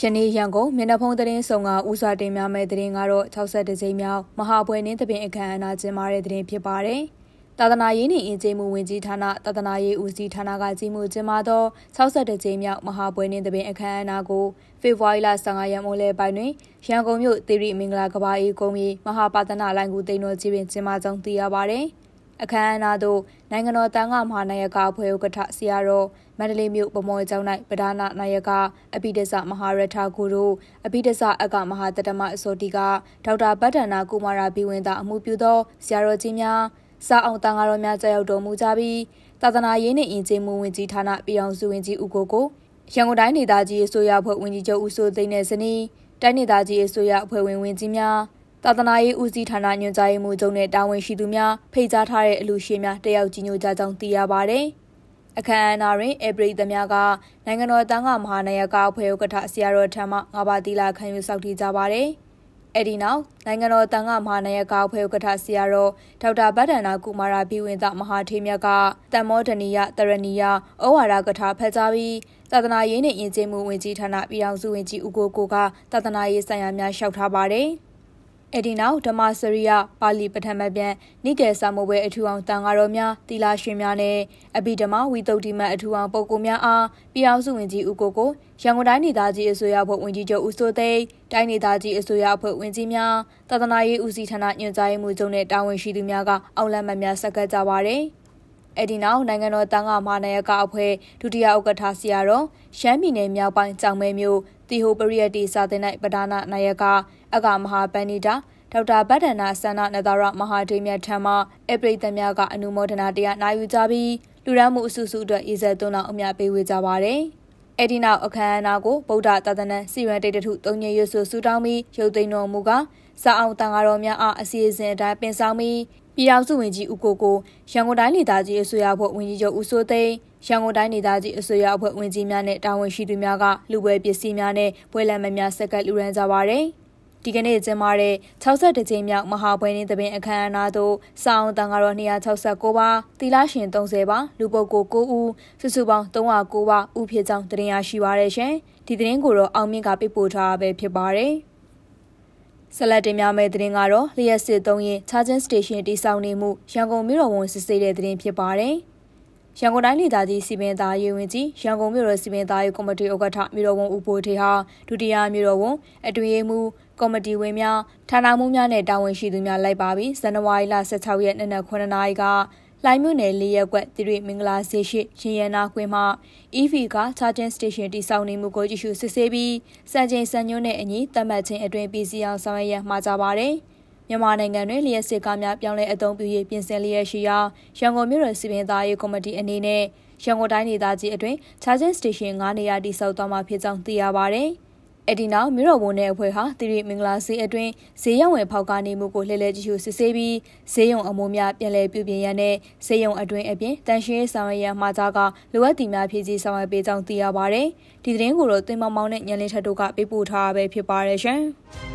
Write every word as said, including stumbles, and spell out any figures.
ယနေ့ရန်ကုန်မျက်နှာဖုံးသတင်းဆောင်ကဦးစွာတင်များမဲ့သတင်းကတော့၆၁ကြိမ်မြောက်မဟာပွဲနှင်းသဘင်အခမ်းအနားကျင်းပတဲ့သတင်းဖြစ်ပါတယ်။သာသနာရေးနှင့်အင်ဂျင်မှုဝင်ကြီးဌာနသာသနာရေးဦးစီးဌာနကကြီးမှုကျင်းပသော၆၁ကြိမ်မြောက်မဟာပွဲနှင်းသဘင်အခမ်းအနားကိုဖေဖော်ဝါရီလ၁၅ရက်မိုးလယ်ပိုင်းတွင်ရန်ကုန်မြို့သီရိမင်္ဂလာကဘာအေးကုန်းမြေမဟာပါသနာလိုင်ကူသိန်းတော်ကြီးပင်ကျင်းပကြောင်းသိရပါတယ်။အခမ်းအနားသို့နိုင်ငံတော်တန်ခါမဟာနာယကအဖွဲ့ဥက္ကဋ္ဌဆရာတော်မန္တလေးမြို့ဗမော်ကျောင်း၌ပဓာနာနာယကအပိဒစမဟာရထဂုရုအပိဒစအကမဟာတတမအစောတိကဒေါက်တာဗတ္တနာကုမာရဘီဝင်သာအမှုပြုသောဆရာတော်ကြီးများစာအောင်တန်ခါတော်များကြောက်ရောက်တော်မူကြပြီးသာသနာရေးနှင့်အင်ဂျင်မှုဝင်ကြီးဌာနပြည်အောင်စုဝင်ကြီးဦးကိုကိုရန်ကုန်တိုင်းဒေသကြီးအစိုးရအဖွဲ့ဝင်ကြီးချုပ်ဦးစိုးသိန်းနဲ့ဇနီးတိုင်းဒေသကြီးအစိုးရအဖွဲ့ဝင်ဝင်ကြီးများသာသနာရေးဦးစီးဌာနညွှန်ကြားရေးမှူးချုပ်နဲ့တာဝန်ရှိသူများဖိတ်ကြားထားတဲ့အလူရှင်များတက်ရောက်ကြီးညိုကြကြောင်းသိရပါတယ်။အခမ်းအနားတွင်အပရိသတ်များကနိုင်ငံတော်တန်ခါမဟာနာယကအဖွဲ့ဥက္ကဋ္ဌဆရာတော်ထံမှငါးပါးသီလခံယူဆောက်တည်ကြပါတယ်။အဲဒီနောက်နိုင်ငံတော်တန်ခါမဟာနာယကအဖွဲ့ဥက္ကဋ္ဌဆရာတော်ဒေါက်တာဗတ္တနာကုမာရဘီဝင်သမဟာထေမြတ်ကတမ္မောဒနီယတရဏီယဩဝါဒကထာဖတ်ကြားပြီးသာသနာရေးနှင့်ယဉ်ကျေးမှုဝင်ကြီးဌာနပြည်အောင်စုဝင်ကြီးဦးကိုကိုကသာသနာရေးဆိုင်ရာများလျှောက်ထားပါတယ်။အဲ့ဒီနောက်ဓမ္မစရိယပါဠိပထမပြန်နိကေစာမိုးပွဲအထူအောင်တန်ဃာတော်များသီလရှင်များနဲ့အဘိဓမ္မာဝိသုဒ္ဓိမအထူအောင်ပုဂ္ဂိုလ်များအားပြည်အောင်စုဝင်ကြီးဦးကိုကိုရန်ကုန်တိုင်းဒေသကြီးအစိုးရအဖွဲ့ဝင်ကြီးချုပ်ဦးစိုးသိန်းတိုင်းဒေသကြီးအစိုးရအဖွဲ့ဝင်ကြီးများသာသနာရေးဦးစီးဌာနညွှန်ကြားရေးမှူးချုပ်နဲ့တာဝန်ရှိသူများကအောက်လမ်းမများဆက်ကပ်ကြပါတယ်။အဲ့ဒီနောက်နိုင်ငံတော်တန်ခါမဟာနာယကအဖွဲ့ဒုတိယဥက္ကဋ္ဌဆရာတော်ရှမ်းပြည်နယ်မြောက်ပိုင်းကြောင်မဲမြို့တီဟိုပရိယတိစာသင်၌ပဓာနာနာယကအကမဟာပန္နိတာဒေါက်တာဗတ္တနာဆန္ဒနတရမဟာဒေမြတ်ထံမှအပရိသတ်များကအနုမောဒနာတရားနာယူကြပြီးလူရမှုအစုစုအတွက်ရေစက်သွန်းအောင်အမြပေးဝေကြပါတယ်။အဲဒီနောက်အခမ်းအနားကိုဗုဒ္ဓသာသနာစီရန်တိတ်တထုသုံးညရွတ်ဆိုဆူတောင်းပြီးရုပ်သိမ်းတော်မူကစာအောင်တန်ဃာတော်များအားအစီအစဉ်အတိုင်းပင်ဆောင်ပြီးပြည်အောင်စုဝင်ကြီးဦးကိုကိုရန်ကုန်တိုင်းဒေသကြီးအစိုးရအဖွဲ့ဝင်ကြီးချုပ်ဦးစိုးသိန်းရန်ကုန်တိုင်းဒေသကြီးအစိုးရအဖွဲ့ဝင်ကြီးများနဲ့တာဝန်ရှိသူများကလူပွဲပစ္စည်းများနဲ့ပွဲလမ်းမများဆက်ကပ်လူရန်ကြပါတယ်။ဒီကနေ့ကျင်းပတဲ့၆၁ကြိမ်မြောက်မဟာပွဲနှင်းသဘင်အခမ်းအနားသို့စာအောင်တန်ဃာတော်၂၆၉ပါးသီလရှင်၃၀ပါလူပုဂ္ဂိုလ်၉ဦးစုစုပေါင်း၃၀၉ပါဦးဖြစ်ကြောင်းတင်ရရှိပါရရှင်ဒီသတင်းကိုတော့အောင်မြင့်ကပြပို့ထားပဲဖြစ်ပါတယ်ဆလတ်တင်များမဲ့သတင်းကတော့လျှက်စစ်သုံးရင် Charging Station တိစောက်နေမှုရန်ကုန်မြို့တော်ဝန်စစ်ဆေးတဲ့သတင်းဖြစ်ပါတယ်ရန်ကုန်တိုင်းဒေသကြီးစီပင်သားရေးဝင်ကြီးရန်ကုန်မြို့တော်စီပင်သားရေးကော်မတီဥက္ကဋ္ဌမြို့တော်ဝန်ဦးဘိုထေဟာဒုတိယမြို့တော်ဝန်အတွင်းရေးမှူးကော်မတီဝင်များဌာနမှူးများနဲ့တာဝန်ရှိသူများလိုက်ပါပြီးဇန်နဝါရီလ၁၆ရက်နေ့နက်9နာရီကလိုင်မြို့နယ်၄ရပ်ကွက်သီရိမင်္ဂလာဈေးရှိရင်ရနာကွင်းမှ အီ ဗီ က Charging Station တိစောက်နေမှုကိုကြည့်ရှုစစ်ဆေးပြီးစံချိန်စံညွှန်းနဲ့အညီသတ်မှတ်ခြင်းအတွင်ပြည်စီအောင်ဆောင်ရွက်ရမှာကြပါတယ်မြန်မာနိုင်ငံတွင်လျှက်စစ်ကားများပြောင်းလဲအသုံးပြုရေးပြင်ဆင်လျက်ရှိရာရန်ကုန်မြို့တော်စီပင်သားရေးကော်မတီအနေနဲ့ရန်ကုန်တိုင်းဒေသကြီးအတွင်း Charging Station ၅နေရာတိစောက်သွားမှာဖြစ်ကြောင်းသိရပါတယ်။အဲဒီနောက်မြို့တော်ဝန်နဲ့အဖွဲ့ဟာသီရိမင်္ဂလာဈေးအတွင်းဈေးရောက်ဝယ်ဖောက်ကားနေမှုကိုလှည့်လည်ကြည့်ရှုစစ်ဆေးပြီးဈေးရုံအမိုးများပြန်လည်ပြုပြင်ရန်နဲ့ဈေးရုံအတွင်းအပြင်တန်ရှင်းရေးဆောင်ရွက်ရန်မှာကြားကလိုအပ်သည်များဖြည့်ဆည်းဆောင်ရွက်ပေးကြောင်းသိရပါတယ်။ဒီသတင်းကိုတော့သင်မောင်မောင်နဲ့ညံလင်းထက်တို့ကပေးပို့ထားတာပဲဖြစ်ပါတယ်ရှင်။